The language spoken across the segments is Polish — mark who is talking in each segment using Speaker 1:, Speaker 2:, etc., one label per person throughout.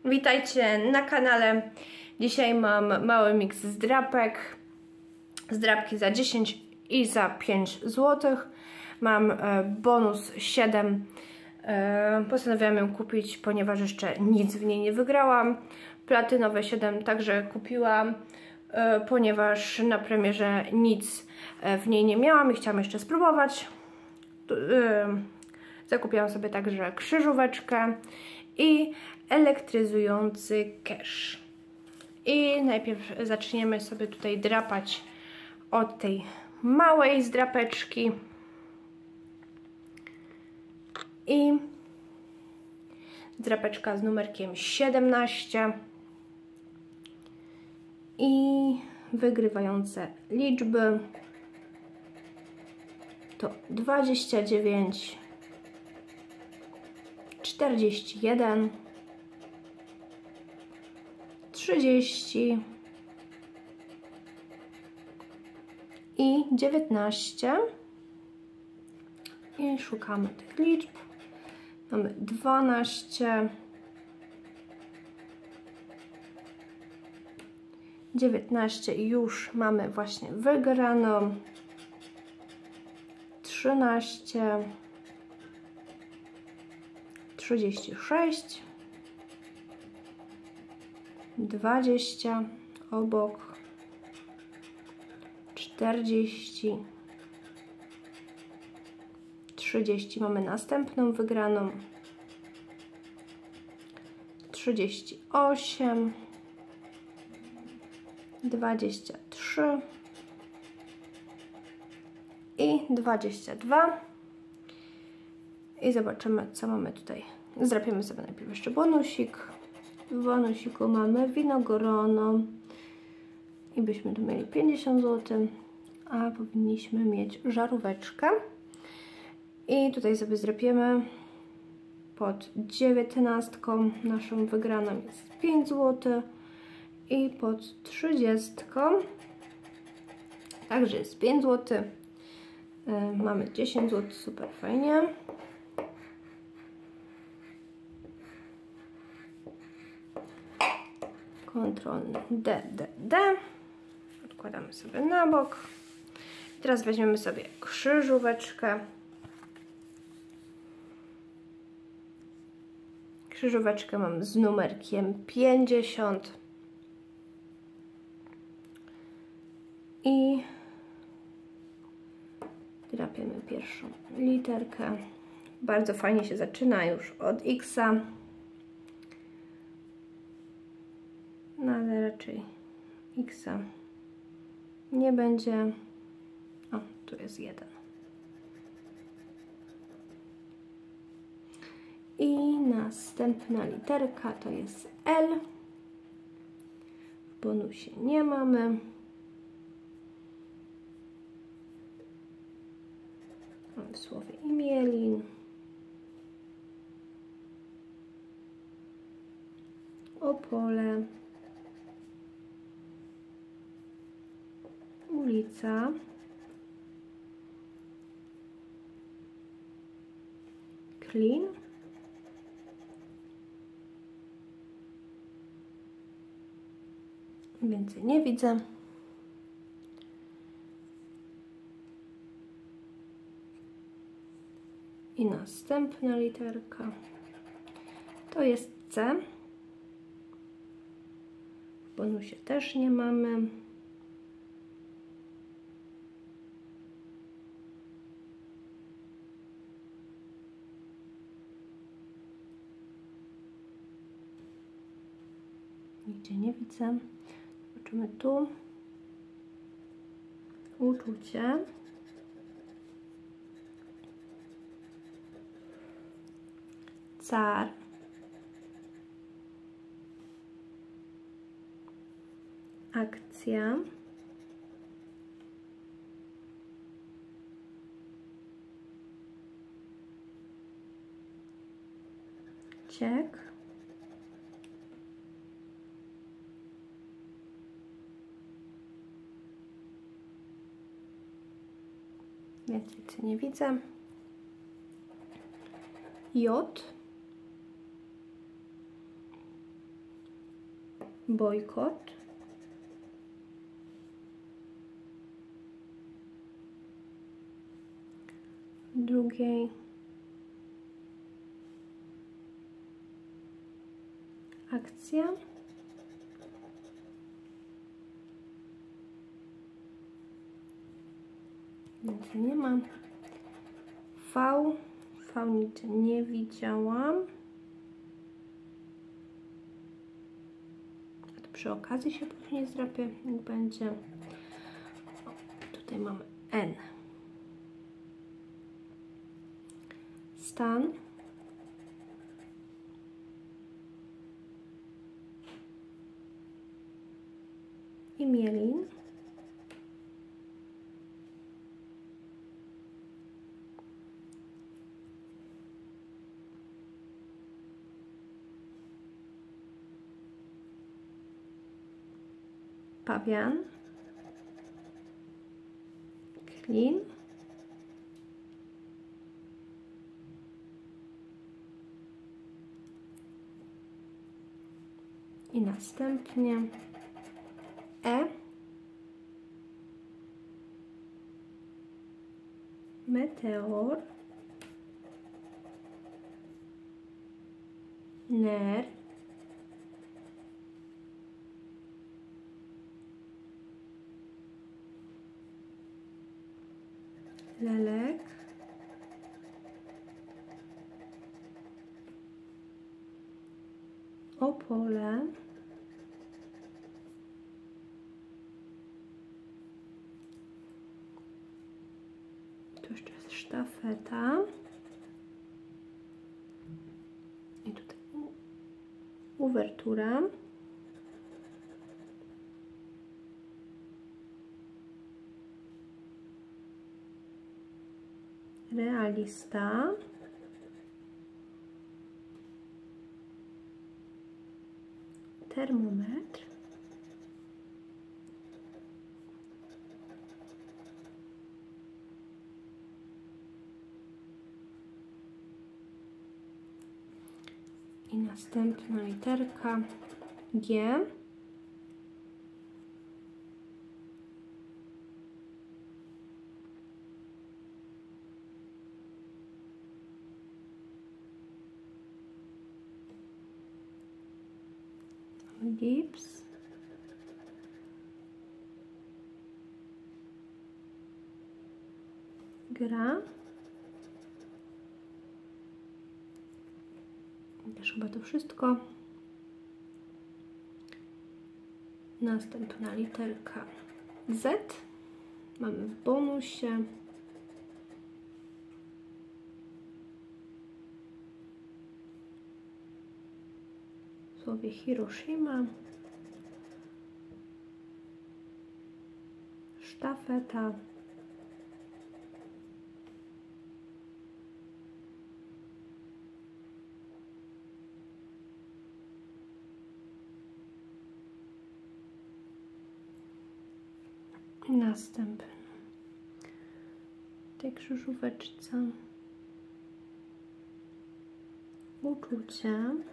Speaker 1: Witajcie na kanale. Dzisiaj mam mały miks zdrapek. Zdrapki za 10 i za 5 zł. Mam bonus 7. Postanowiłam ją kupić, ponieważ jeszcze nic w niej nie wygrałam. Platynowe 7 także kupiłam, ponieważ na premierze nic w niej nie miałam i chciałam jeszcze spróbować. Zakupiłam sobie także krzyżóweczkę i elektryzujący cash. I najpierw zaczniemy sobie tutaj drapać od tej małej zdrapeczki. I zdrapeczka z numerkiem 17. I wygrywające liczby to 29, 41, 30 i 19. I szukamy tych liczb. Mamy 12, 19 i już mamy właśnie wygraną. 13, 36, 20 obok, 40, 30 mamy następną wygraną, 38, 23 i 22. I zobaczymy, co mamy tutaj. Zdrapiemy sobie najpierw jeszcze bonusik. W bonusiku mamy winogorono i byśmy tu mieli 50 zł, a powinniśmy mieć żaróweczkę. I tutaj sobie zdrapiemy pod 19 naszą wygraną jest 5 zł i pod 30 także jest 5 zł. Mamy 10 zł, super fajnie. Kontrolny D. Odkładamy sobie na bok. I teraz weźmiemy sobie krzyżóweczkę. Krzyżóweczkę mam z numerkiem 50. I drapiemy pierwszą literkę. Bardzo fajnie się zaczyna już od X-a. No ale raczej X-a nie będzie. O, tu jest 1. I następna literka to jest L. W bonusie nie mamy. Mamy w słowie imielin. Opole. Ulica. Klin. Więcej nie widzę. I następna literka to jest C. W bonusie też nie mamy. Nigdzie nie widzę. Zobaczymy tu. Uczucie. Car. Akcja. Ciek. Więcej nie widzę. J. bojkot, drugiej akcja, więcej nie mam. V nic nie widziałam. A to przy okazji się później zdrapię, jak będzie. O, tutaj mamy N. Stan. I mielin. Pawian, klin, i następnie E, meteor, ner, lelek, opole, tu jeszcze jest sztafeta i tutaj uwertura, realista, termometr, i następna literka G, gips, gra, też chyba to wszystko. Następna literka Z, mamy w bonusie. W słowie Hiroshima, sztafeta, następny w tej krzyżóweczce uczucie,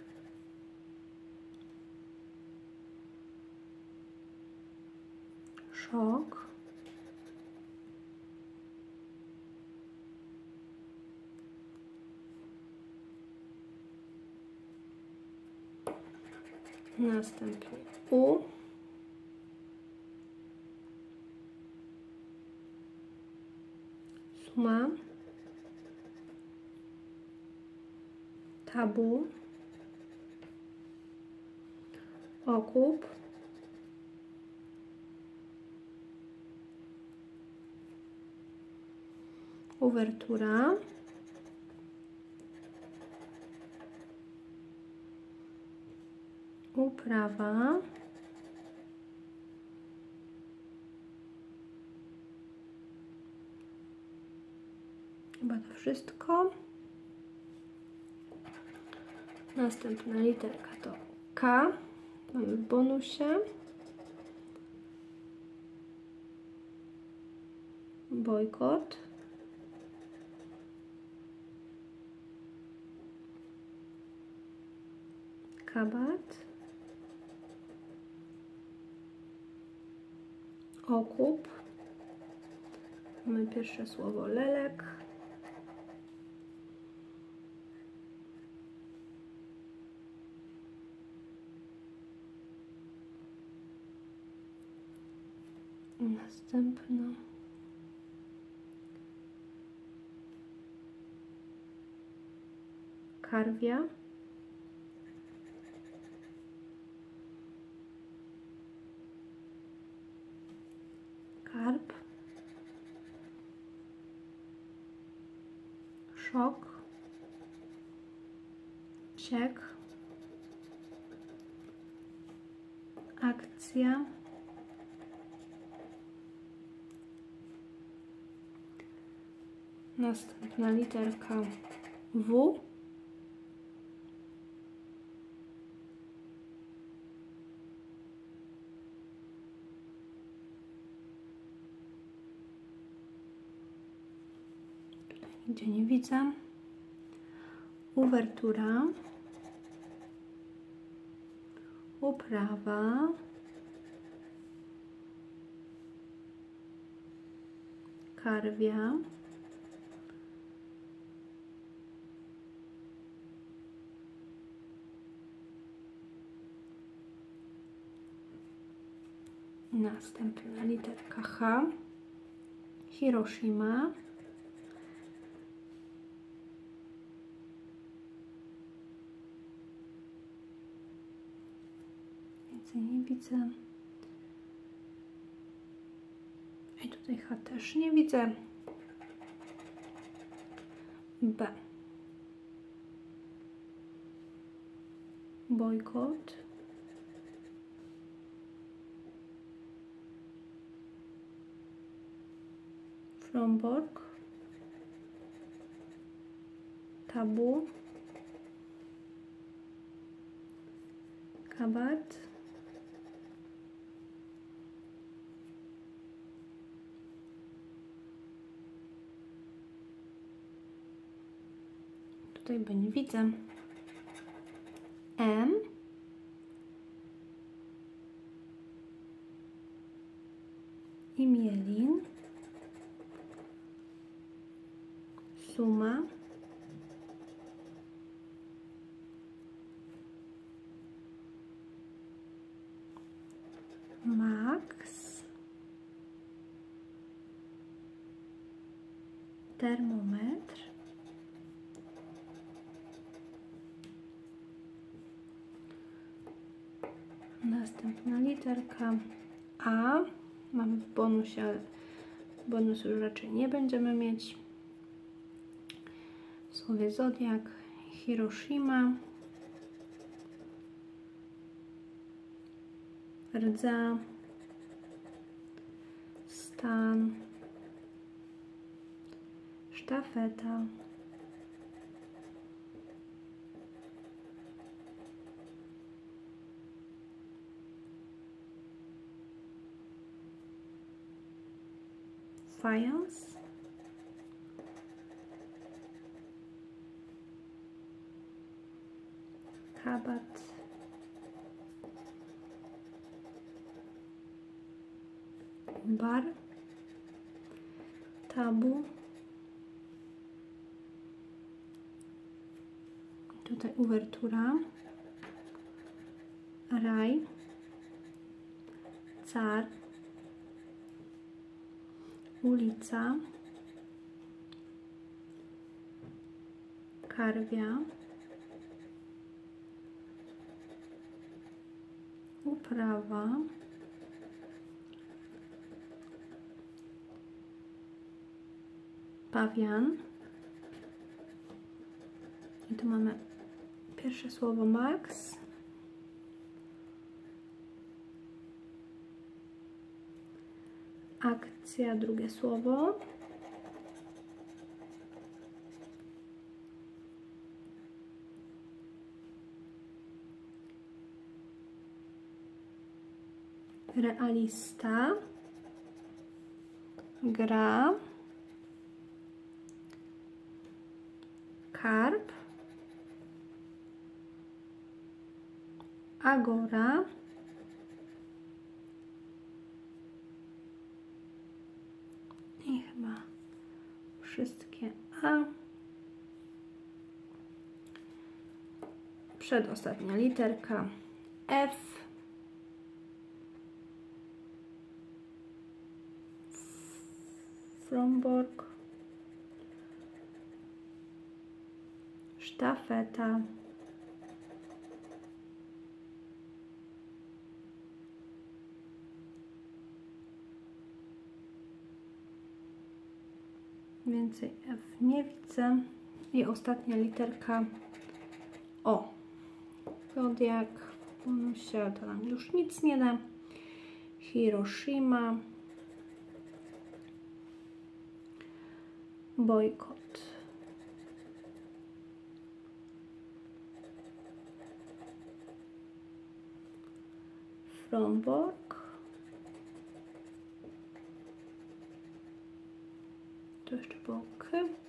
Speaker 1: szok, następnie U, suma, tabu, okup, uwertura, uprawa, chyba to wszystko. Następna literka to K, mamy w bonusie, bojkot, kabat, okup. Mamy pierwsze słowo lelek. Następna karwia. Karp. Szok. Ciek. Akcja. Następna literka W. Tutaj nigdzie nie widzę. Uwertura. Uprawa. Karwia. Następna literka H. Hiroshima. Więcej nie widzę. I tutaj H też nie widzę. B. Bojkot. Fromborg. Tabu. Kabat. Tutaj B nie widzę. M. I mielin. Suma. Max. Termometr. Następna literka A. Mamy w bonusie, ale bonusu już raczej nie będziemy mieć. W słowie zodiak Hiroshima. Rdza. Stan. Sztafeta. Fajans. Kabat. Bar. Tabu. Tutaj uwertura. Raj. Car. Ulica. Karwia. Uprawa. Pawian. I tu mamy pierwsze słowo Max. Akcja, drugie słowo. Realista. Gra. Karp. Agora. K. Przedostatnia literka F. Frombork. Sztafeta. Więcej F nie widzę. I ostatnia literka O. Zodiak. Bonusie to nam już nic nie da. Hiroshima. Bojkot. Frombork. Tu jeszcze było K.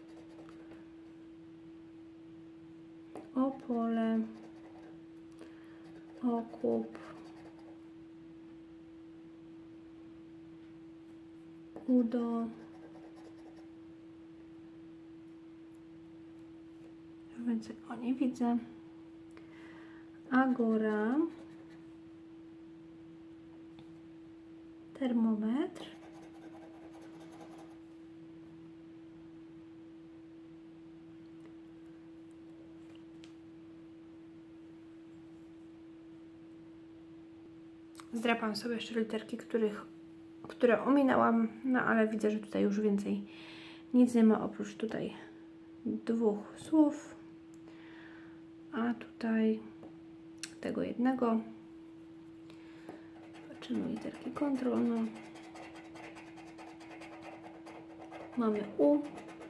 Speaker 1: Opole. Okup. Udo. Więcej o nie widzę. Agora. Termometr. Zdrapam sobie jeszcze literki, które ominęłam, no ale widzę, że tutaj już więcej nic nie ma oprócz tutaj 2 słów, a tutaj tego jednego. Zobaczymy literki kontrolne. Mamy U,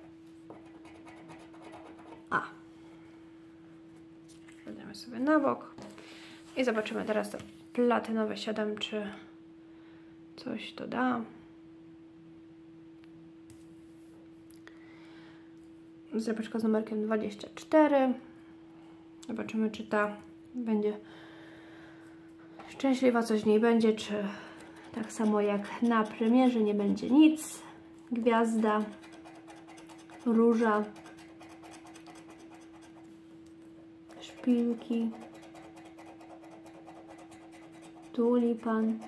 Speaker 1: A. Kładziemy sobie na bok i zobaczymy teraz to platynowe 7, czy coś to da. Zdrapeczka z numerkiem 24. Zobaczymy, czy ta będzie szczęśliwa, coś w niej będzie, czy tak samo jak na premierze nie będzie nic. Gwiazda, róża, szpilki, tulipan,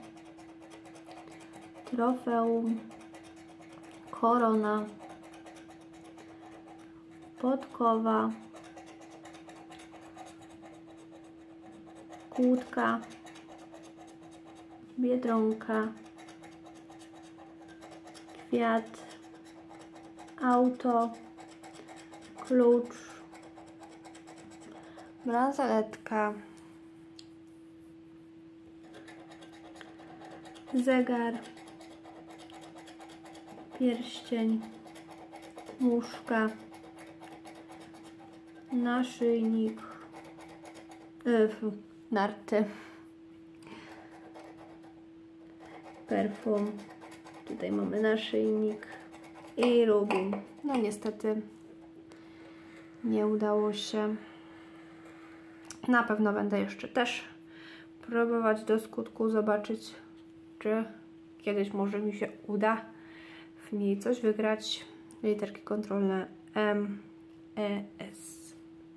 Speaker 1: trofeum, korona, podkowa, kłódka, biedronka, kwiat, auto, klucz, bransoletka, zegar, pierścień, muszka, naszyjnik, narty, perfum, tutaj mamy naszyjnik i rubin. No niestety nie udało się. Na pewno będę jeszcze też próbować do skutku, zobaczyć, czy kiedyś może mi się uda w niej coś wygrać. Literki kontrolne M, E, S.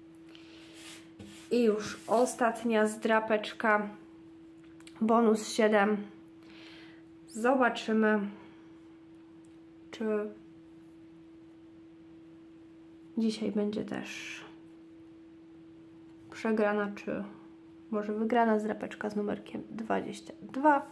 Speaker 1: I już ostatnia zdrapeczka, bonus 7. Zobaczymy, czy dzisiaj będzie też przegrana, czy może wygrana zdrapeczka z numerkiem 22.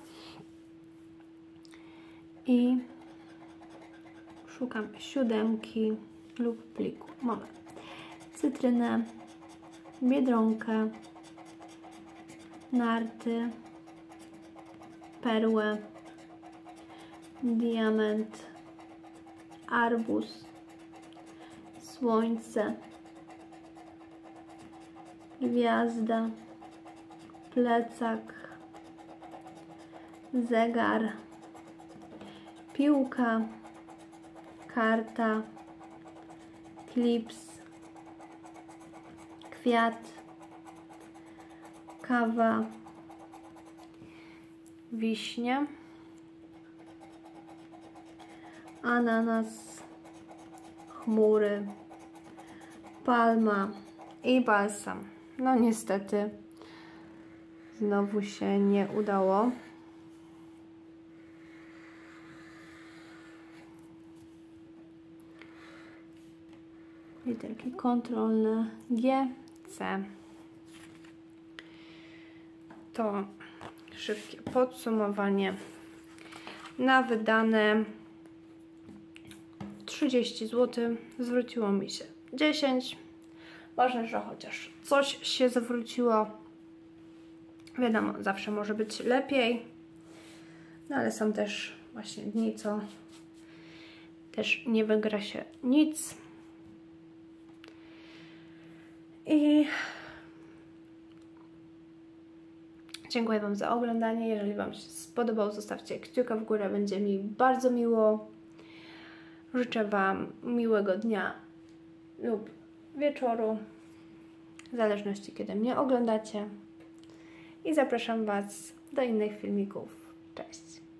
Speaker 1: I szukam 7 lub pliku. Mamy cytrynę, biedronkę, narty, perłę, diament, arbuz, słońce, gwiazda, plecak, zegar, piłka, karta, klips, kwiat, kawa, wiśnia, chmury, palma i balsam. No niestety znowu się nie udało. Literki kontrolne G, C. To szybkie podsumowanie. Na wydane 30 zł zwróciło mi się 10. Ważne, że chociaż coś się zwróciło. Wiadomo, zawsze może być lepiej. No ale są też właśnie dni, co też nie wygra się nic. I dziękuję Wam za oglądanie. Jeżeli Wam się spodobał, zostawcie kciuka w górę. Będzie mi bardzo miło. Życzę Wam miłego dnia lub wieczoru, w zależności kiedy mnie oglądacie. I zapraszam Was do innych filmików. Cześć!